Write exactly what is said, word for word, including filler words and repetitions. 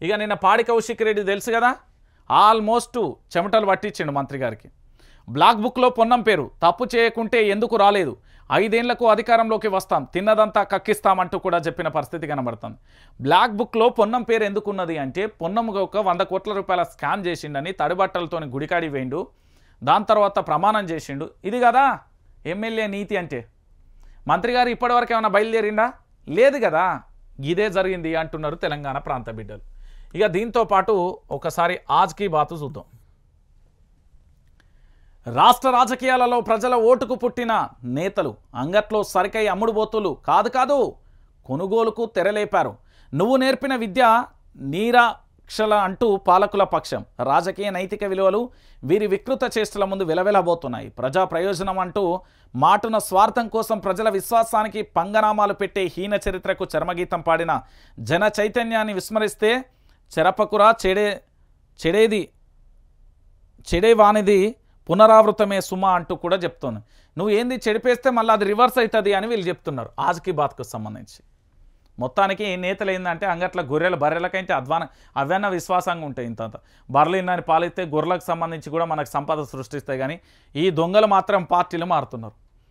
ఇక నిన్న పాడి కౌశిక్ రెడ్డి తెలుసు కదా, ఆల్మోస్ట్ చెమటలు పట్టించిండు మంత్రి గారికి. బ్లాక్ బుక్లో పొన్నం పేరు, తప్పు చేయకుంటే ఎందుకు రాలేదు, ఐదేళ్లకు అధికారంలోకి వస్తాం, తిన్నదంతా కక్కిస్తామంటూ కూడా చెప్పిన పరిస్థితి కనబడుతుంది. బ్లాక్ బుక్లో పొన్నం పేరు ఎందుకున్నది అంటే, పొన్నం ఒక వంద కోట్ల రూపాయల స్కామ్ చేసిండని తడిబట్టలతో గుడికాడి వేయండు, దాని తర్వాత ప్రమాణం చేసిండు. ఇది కదా ఎమ్మెల్యే నీతి అంటే. మంత్రి గారు ఇప్పటివరకు ఏమైనా బయలుదేరిండా? లేదు కదా. ఇదే జరిగింది అంటున్నారు తెలంగాణ ప్రాంత బిడ్డలు. ఇక దీంతో పాటు ఒకసారి ఆజ్కి బాతు చూద్దాం. రాష్ట్ర రాజకీయాలలో ప్రజల ఓటుకు పుట్టిన నేతలు అంగట్లో సరికై అమ్ముడుబోతులు కాదు కాదు కొనుగోలుకు తెరలేపారు. నువ్వు నేర్పిన విద్య నీరాక్షల అంటూ పాలకుల పక్షం. రాజకీయ నైతిక విలువలు వీరి వికృత చేష్టల ముందు వెలవెలబోతున్నాయి. ప్రజా ప్రయోజనం అంటూ మాటున స్వార్థం కోసం ప్రజల విశ్వాసానికి పంగనామాలు పెట్టే హీన చరిత్రకు చర్మగీతం పాడిన జన చైతన్యాన్ని విస్మరిస్తే చెరపకురా చెడే చెడేది చెడేవానిది పునరావృతమే సుమ అంటూ కూడా చెప్తుంది. నువ్వు ఏంది చెడిపేస్తే మళ్ళీ అది రివర్స్ అవుతుంది అని వీళ్ళు చెప్తున్నారు ఆజ్కి బాత్కు సంబంధించి. మొత్తానికి నేతలు ఏంటంటే అంగట్ల గొర్రెల బర్రెలకంటే అధ్వాన అవన్న విశ్వాసంగా ఉంటాయి. ఇంత బర్రెలు ఇన్నని పాలిస్తే గొర్రెలకు సంబంధించి కూడా మనకు సంపద సృష్టిస్తాయి. కానీ ఈ దొంగలు మాత్రం పార్టీలు మారుతున్నారు.